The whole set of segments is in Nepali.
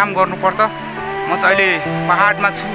काम गर्नुपर्छ। म चाहिँ अहिले पहाडमा छु।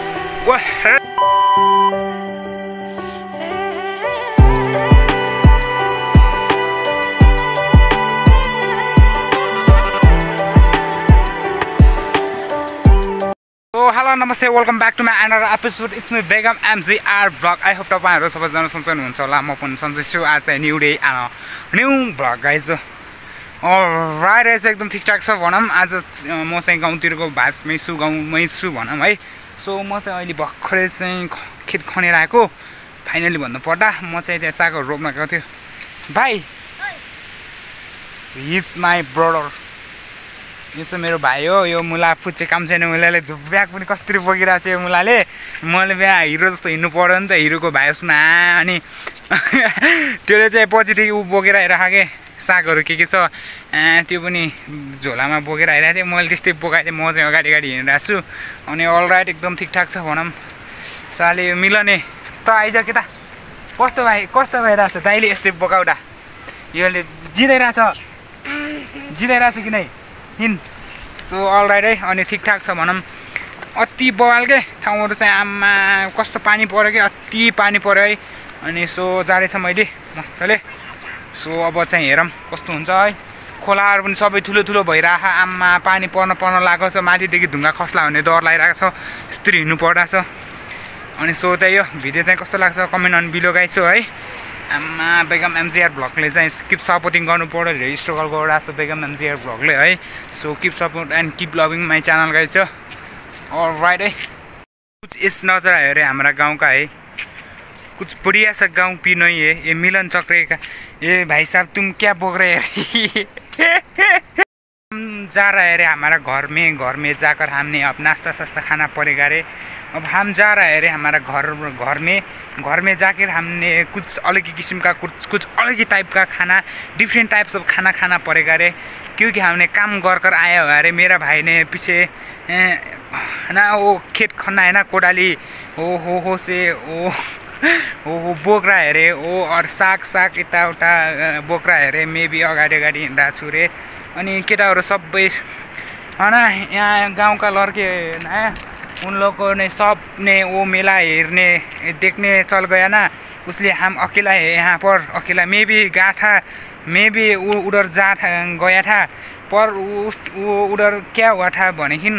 हेलो नमस्ते, welcome back to my another episode. It's me Begum MGR vlog. I hope तपाईँहरू सबैजना सन्चै हुनुहुन्छ होला। म पनि सन्चै छु। आज चाहिँ new day new vlog guys. Right चाहिँ एकदम ठिकठाक छ भनौँ। आज म चाहिँ गाउँतिरको भाइसमै छु, गाउँमै छु भनौँ है। सो म चाहिँ अहिले भर्खरै चाहिँ खेत खनेर आएको। फाइनली भन्नुपर्दा म चाहिँ त्यहाँ सागहरू रोप्न गएको थियो। भाइ, हि इज माई ब्रदर। यो चाहिँ मेरो भाइ हो। यो मुला फुच्चे काम छैन मुलाले। ब्याग पनि कसरी बोकिरहेको छ यो मुलाले। मैले बिहा हिरो जस्तो हिँड्नु पऱ्यो नि त, हिरोको भाइ जस्तो अनि त्यसले चाहिँ पछिदेखि ऊ बोकेर आइरहेको के सागहरू के छ त्यो पनि झोलामा बोकेर आइरहेको थिएँ। मैले त्यस्तै बोकाएको थिएँ। म चाहिँ अगाडि हिँडिरहेको छु। अनि अलराइट एकदम ठिकठाक छ भनौँ। साले मिलने त आइज के त। कस्तो भइरहेको छ दाइले यस्तै बोकाउँदा। योले जिताइरहेछ कि नै हिन्। सो अलराइट है। अनि ठिकठाक छ भनौँ। अति बवाल के ठाउँहरू चाहिँ आम्मा कस्तो पानी पऱ्यो कि अति पानी पऱ्यो है। अनि सो जाँदैछ मैले मस्तले। सो अब चाहिँ हेरौँ कस्तो हुन्छ है। खोलाहरू पनि सबै ठुलो ठुलो भइरहेको। आम्मा पानी पर्न लागेको छ। माथिदेखि ढुङ्गा खस्ला भन्ने डर लागिरहेको छ। यस्तरी हिँड्नु पर्दा छ। अनि सो त्यही हो। भिडियो चाहिँ कस्तो लाग्छ कमेन्ट अन बिलो गाइछु है। आम्मा बेगम MGR भ्लगले चाहिँ किप सपोर्टिङ गर्नु पर्यो। धेरै स्ट्रगल गरिरहेको छ बेगम MGR भ्लगले है। So keep support and keep loving my channel guys. Alright है। कुछ इस नजर आयो अरे हमारा गाँव का है। कुछ बढ़िया सा गाँव भी नहीं है। ये मिलन चक्र का। ये भाई साहब तुम क्या बोल रहे हैं। हम जा रहे हैं रे हमारा घर में जाकर हमने अब नाश्ता सास्ता खाना पड़ेगा रे। अब हम जा रहे हैं रे हमारा घर में जाकर हमने कुछ अलग ही किस्म का कुछ अलग ही टाइप का खाना, डिफरेंट टाइप्स ऑफ खाना खाना पड़ेगा रे। क्योंकि हमने काम कर आया हुआ रे। मेरा भाई ने पीछे ना वो खेत खन्ना है ना कोडाली हो से वो बोक रहा है रे। वो और साग यताउता बोक रहा है रे। मैं भी अगाडि हिँडिरहेको छु रे। अनि केटाहरू सबै होइन यहाँ गाँव का लड़के ना उन लोगों ने सब ने वो मेला हेरने देखने चल गया ना। उसलिए हम अकेला है यहाँ पर। अकेला मैं भी गया था। मैं भी उधर गया था। पर वो उधर क्या हुआ था भनेदेखि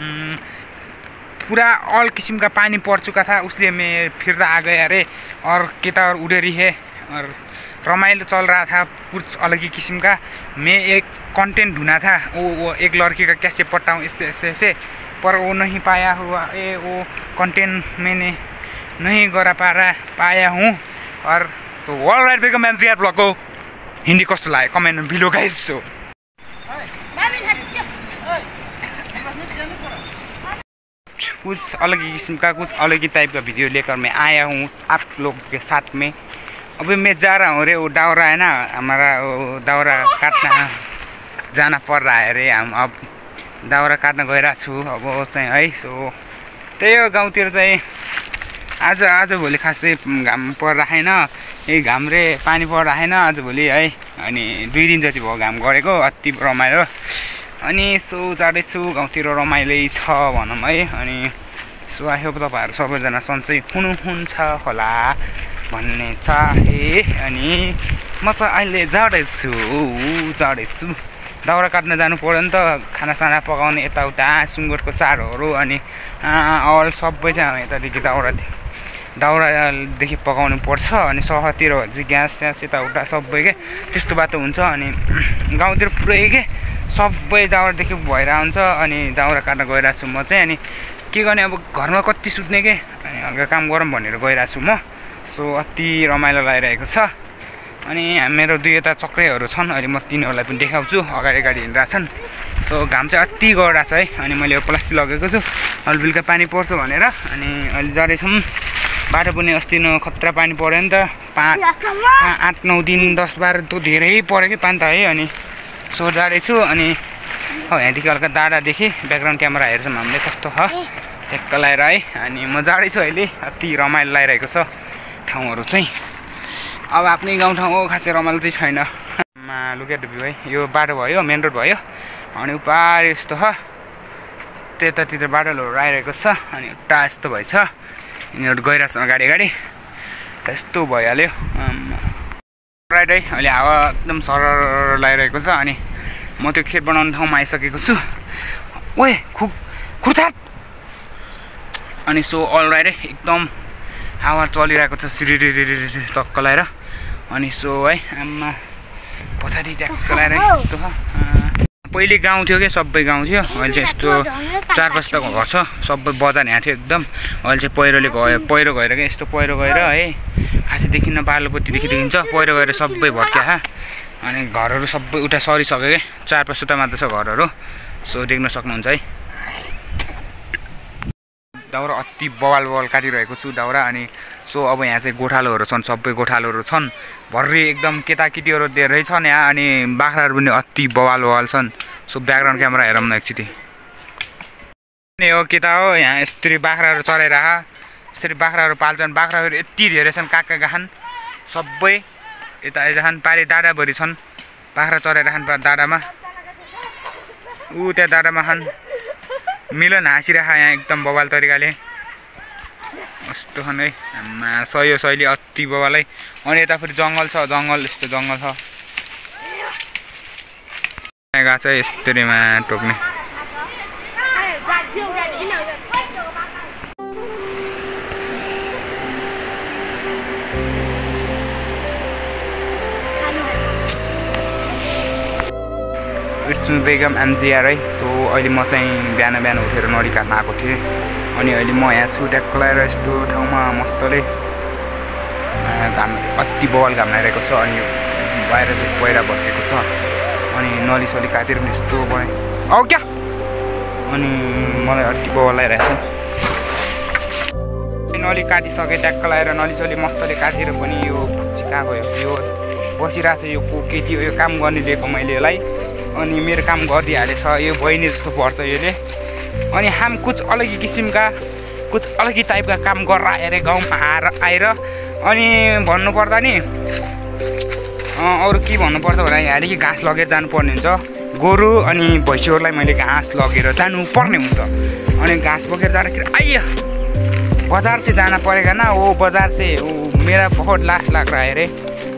पूरा ऑल किस्म का पानी पड़ चुका था। उसलिए मैं फिर आ गया रे। और केटाहरू उधर ही है और रमाइलो चल रहा था कुछ अलग ही किस्म का। मैं एक कंटेंट ढूंढा था। वो एक लड़की का कैसे पटाऊँ ऐसे पर वो नहीं पाया हुआ। वो कंटेंट मैंने नहीं पाया हूँ। और so alright Begum MGR vlog को हिंदी कस्तो लाग्यो कमेन्ट बिलो गाइज। सो कुछ अलग ही किस्म का कुछ अलग ही टाइप का वीडियो लेकर मैं आया हूँ आप लोग के साथ में। अभी मैं जा रहा हूँ रे। वो दावरा है ना हमारा, वो दावरा काटना जाना पड़ रहा है रे। हम अब दाउरा काट्न गइरहेको छु अब चाहिँ है। सो त्यही हो गाउँतिर चाहिँ आजभोलि खासै घाम परिरहेन। यही घाम रे पानी परिरहेन आजभोलि है। अनि 2 दिन जति भयो घाम गरेको। अति रमाइलो। अनि सो जाँदैछु गाउँतिर रमाइलै छ भनौँ है। अनि सो आई होप तपाईँहरू सबैजना सन्चै हुनुहुन्छ होला भन्ने चाहे। अनि म चाहिँ अहिले जाँदैछु दाउरा काट्न जानु पर्यो नि त। खानासाना पकाउने यताउता सुँगुरको चारोहरू अनि अल सबै चाहिँ यतादेखि दाउरादेखि पकाउनु पर्छ। अनि सहरतिर चाहिँ ग्यास यताउता सबै के त्यस्तो बाटो हुन्छ। अनि गाउँतिर पुरै के सबै दाउरादेखि भइरहेको हुन्छ। अनि दाउरा काट्न गइरहेको छु म चाहिँ। अनि के गर्ने अब घरमा कति सुत्ने के। अनि हल्का काम गरौँ भनेर गइरहेको छु म। सो अति रमाइलो लागिरहेको छ। अनि मेरो 2 यता चक्रेहरू छन्। अहिले म तिनीहरूलाई पनि देखाउँछु। अगाडि हिँडिरहेको छन्। सो घाम चाहिँ अति गइरहेको छ है। अनि मैले यो प्लास्टिक लगेको छु हलबिलका पानी पर्छ भनेर। अनि अहिले जाँदैछौँ। बाटो पनि अस्ति खतरा पानी पऱ्यो नि त। 8-9 दिन 10-12 त धेरै पऱ्यो कि पानी त है। अनि सो जाँदैछु। अनि यहाँदेखि हल्का दाडादेखि ब्याकग्राउन्ड क्यामेरा हेर्छौँ हामीले कस्तो छ ठ्याक्क लगाएर है। अनि म जाँदैछु अहिले। अति रमाइलो लागिरहेको छ ठाउँहरू चाहिँ। अब आफ्नै गाउँठाउँ हो खासै रमाइलो चाहिँ छैन। लुक एट द भ्यू है। यो बाटो भयो मेन रोड भयो। अनि उपार यस्तो छ त्यतातिर बाटोहरू आइरहेको छ अनि उता यस्तो भएछ यिनीहरू गइरहेको छ गाडी गाडी यस्तो भइहाल्यो राइट है अहिले हावा एकदम सरर लगाइरहेको छ अनि म त्यो खेत बनाउने ठाउँमा आइसकेको छु ओए खुर्ताट अनि सो अलराइट है एकदम हावा चलिरहेको छ सिरिरिरिरि टक्क लगाएर अनि सो है आमा पछाडि ट्याक्क लगाएर यस्तो पहिले गाउँ थियो क्या सबै गाउँ थियो अहिले चाहिँ यस्तो 4-5 तक घर छ सबै बजार यहाँ थियो एकदम अहिले चाहिँ पहिरोले गयो पहिरो गएर क्या यस्तो पहिरो गएर है खासै देखिन्न बालोपट्टिदेखि देखिन्छ पहिरो गएर सबै भट्क्या अनि घरहरू सबै उता सरिसक्यो क्या 4-5 वटा मात्र छ घरहरू सो देख्न सक्नुहुन्छ है दाउरा अति बवाल काटिरहेको छु दाउरा अनि सो अब यहाँ चाहिँ गोठालोहरू छन् सबै गोठालोहरू छन् भर्री एकदम केटाकेटीहरू धेरै छन् यहाँ अनि बाख्राहरू पनि अति बवाल छन् सो ब्याकग्राउन्ड क्यामेरा हेरौँ न एकचोटि हो केटा हो यहाँ यसरी बाख्राहरू चराइरह यसरी बाख्राहरू पाल्छन् बाख्राहरू यति धेरै छन् काका गाछन् सबै यता आइरहन् पारे दादाभरि छन् बाख्रा चराइरहन् दादामा ऊ त्यहाँ दादामा खान् मिलन हाँसिरह यहाँ एकदम बवाल तरिकाले कस्तो छन् है आमा सही शैली अति बवालै अनि यता फेरि जङ्गल छ जङ्गल यस्तो जङ्गल छ गएको छ यस्तोमा टोक्ने इट्स बेगम एमजिआर है सो अहिले म चाहिँ बिहान उठेर नडी काट्न आएको थिएँ अनि अहिले म यहाँ छु ट्याक्क लगाएर यस्तो ठाउँमा मस्तले घाम अति बवाल घाम लागिरहेको छ अनि बाहिर चाहिँ पहिरा भर्केको छ अनि नलीसली काटेर पनि यस्तो बनाएँ औ क्या अनि मलाई अति बवाल लागिरहेको छ नली काटिसकेँ ट्याक्क लगाएर नलीसली मस्तले काटेर पनि यो फुच्ची कहाँ गयो यो बसिरहेको छ यो केटी हो यो काम गर्ने दिएको मैले यसलाई अनि मेरो काम गरिदिइहालेछ यो बहिनी जस्तो पर्छ यसले अनि हम कुछ अलगी किसिमका कुछ अलगी टाइपका काम गरेर आएर गाउँमा आएर अनि भन्नुपर्दा नि अरू के भन्नुपर्छ भने यहाँदेखि घाँस लगेर जानुपर्ने हुन्छ गोरु अनि भैँसीहरूलाई मैले घाँस लगेर जानुपर्ने हुन्छ अनि घाँस बोकेर जाँदाखेरि आइया बजार से जाना परेगा ना वो बजार से मेरा बहुत लाख लग रहा है रे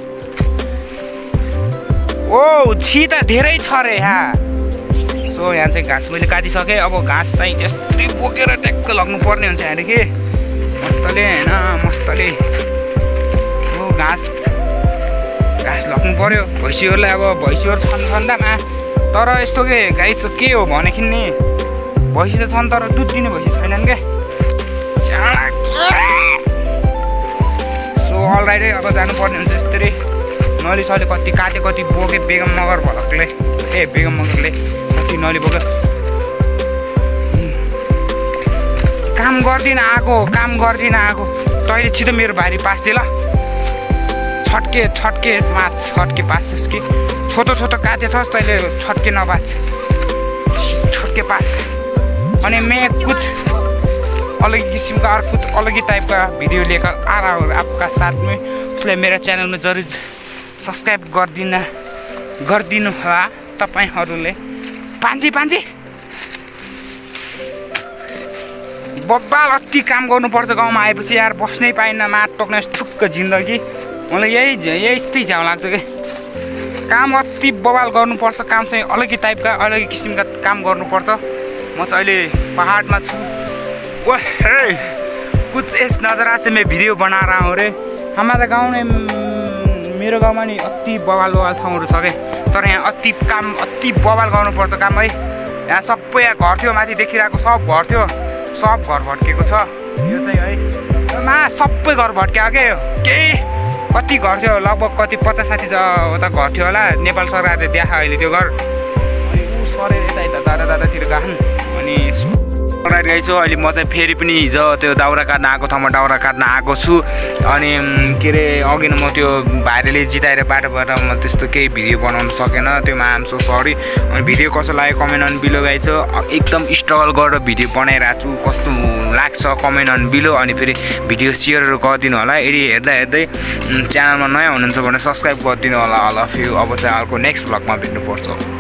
ओ छि त धेरै छ रे यहाँ सो यहाँ चाहिँ घाँस मैले काटिसकेँ अब घाँस चाहिँ यस्तै बोकेर ट्याक्क लग्नुपर्ने हुन्छ यहाँदेखि मस्तले होइन मस्तले हो घाँस लग्नु पऱ्यो भैँसीहरूलाई अब भैँसीहरू छन् छन्दामा तर यस्तो के गाई चाहिँ के हो भनेदेखि नि भैँसी त छन् तर दुध दिने भैँसी छैनन् क्या सो अलराइट अब जानुपर्ने हुन्छ यस्तरी नलीसली कति काटे कति बोके बेगम मगर भलकले बेगम मगरले कति नली बोक्यो काम गर्दिन आएको तैँले छिटो मेरो भारी पास्दे ल छट्के माछ छट्के पास्छस् कि छोटो काटे छस् तैँले छट्के नबाच छट्के पास अनि मैं कुछ अलग किस्म का और कुछ अलग ही टाइप का वीडियो लेकर आ रहा हूँ आपका साथ में इसलिए मेरा चैनल में जरूर सब्सक्राइब गरिदिनु होला तपाईहरुले पांजी बब्बाल अति काम गर्नुपर्छ गाउँमा आएपछि यार बस्नै पाइन्न माट टोक्ने ठुक्क जिन्दगी मलाई यस्तै झ्याउ लाग्छ के काम अति बवाल गर्नुपर्छ काम चाहिँ अलग ही टाइपका अलग किसिमका काम गर्नुपर्छ म चाहिँ अहिले पहाडमा छु ओहे कुछ इस नजरा से मैं वीडियो बना रहा हूँ रे हमारा गाउँ में मेरो गाउँमा नि अति बवाल ठाउँहरू छ के तर यहाँ अति बवाल गर्नुपर्छ काम है यहाँ सबै यहाँ घर थियो माथि देखिरहेको सब घर थियो सब घर भट्केको छ यो चाहिँ है मा सबै घर भट्क्यो के केही कति घर थियो लगभग कति 50-60 वटा घर थियो होला नेपाल सरकारले देखा अहिले त्यो घर अनि ऊ सरेर यता दादातिर गएछन् अनि छु अहिले म चाहिँ फेरि पनि हिजो त्यो दाउरा काट्न आएको ठाउँमा दाउरा काट्न आएको छु अनि के अरे अघि म त्यो भाइरले जिताएर बाटोबाट म त्यस्तो केही भिडियो बनाउन सकेन त्योमा आम सो सरी अनि भिडियो कस्तो लाग्यो कमेन्ट अन बिलो गाइस एकदम स्ट्रगल गरेर भिडियो बनाइरहेको छु कस्तो लाग्छ कमेन्ट अन बिलो अनि फेरि भिडियो सेयरहरू गरिदिनु होला यदि हेर्दै च्यानलमा नयाँ हुनुहुन्छ भने सब्सक्राइब गरिदिनु होला अल अफ यु अब चाहिँ अर्को नेक्स्ट भ्लगमा भेट्नुपर्छ।